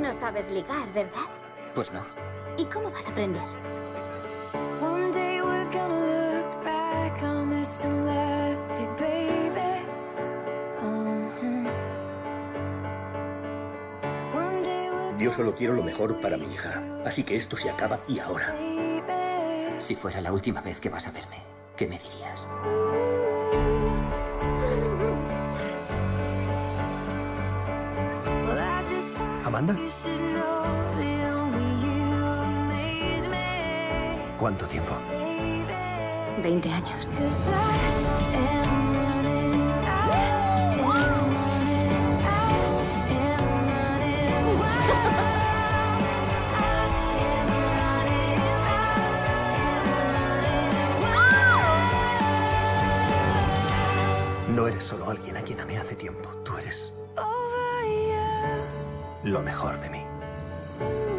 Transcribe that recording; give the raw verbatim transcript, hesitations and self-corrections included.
No sabes ligar, ¿verdad? Pues no. ¿Y cómo vas a aprender? One day we're gonna look back on this and laugh, hey baby. Uh-huh. One day we're Yo solo quiero lo mejor para mi hija. Así que esto se acaba y ahora. baby. Si fuera la última vez que vas a verme, ¿qué me dirías? Well, I just thought Amanda, you should know that only you amaze me, ¿cuánto tiempo? baby. Veinte años. 'Cause I am running, I am running, I am running wild. I am running, I am running wild. No eres solo alguien a quien amé hace tiempo. Tú eres Over you. lo mejor de mí.